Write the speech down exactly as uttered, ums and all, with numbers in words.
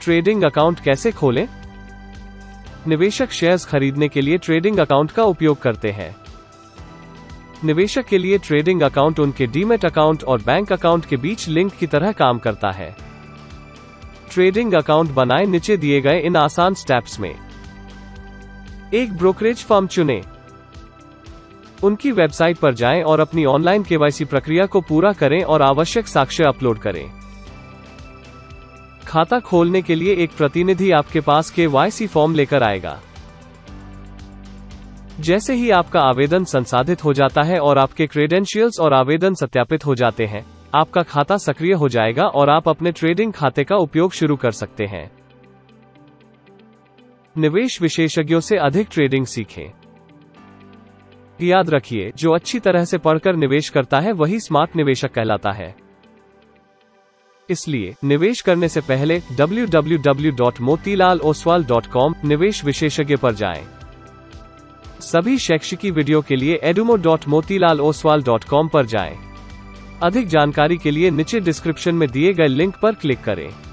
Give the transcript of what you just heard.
Trading account कैसे खोलें? निवेशक शेयर्स खरीदने के लिए ट्रेडिंग अकाउंट का उपयोग करते हैं। निवेशक के लिए ट्रेडिंग अकाउंट उनके डीमैट अकाउंट और बैंक अकाउंट के बीच लिंक की तरह काम करता है। ट्रेडिंग अकाउंट बनाएं नीचे दिए गए इन आसान स्टेप्स में। एक ब्रोकरेज फर्म चुनें। उनकी वेबसाइट पर जाएं और अपनी ऑनलाइन केवाईसी प्रक्रिया को पूरा करें और आवश्यक साक्ष्य अपलोड करें। खाता खोलने के लिए एक प्रतिनिधि आपके पास केवाईसी फॉर्म लेकर आएगा। जैसे ही आपका आवेदन संसाधित हो जाता है और आपके क्रेडेंशियल्स और आवेदन सत्यापित हो जाते हैं, आपका खाता सक्रिय हो जाएगा और आप अपने ट्रेडिंग खाते का उपयोग शुरू कर सकते हैं। निवेश विशेषज्ञों से अधिक ट्रेडिंग सीखें। याद रखिए, जो अच्छी तरह से पढ़कर निवेश करता है वही स्मार्ट निवेशक कहलाता है। इसलिए निवेश करने से पहले W W W dot Motilal Oswal dot com निवेश विशेषज्ञ पर जाएं। सभी शैक्षिकी वीडियो के लिए edumo dot Motilal Oswal dot com पर जाएं। अधिक जानकारी के लिए नीचे डिस्क्रिप्शन में दिए गए लिंक पर क्लिक करें।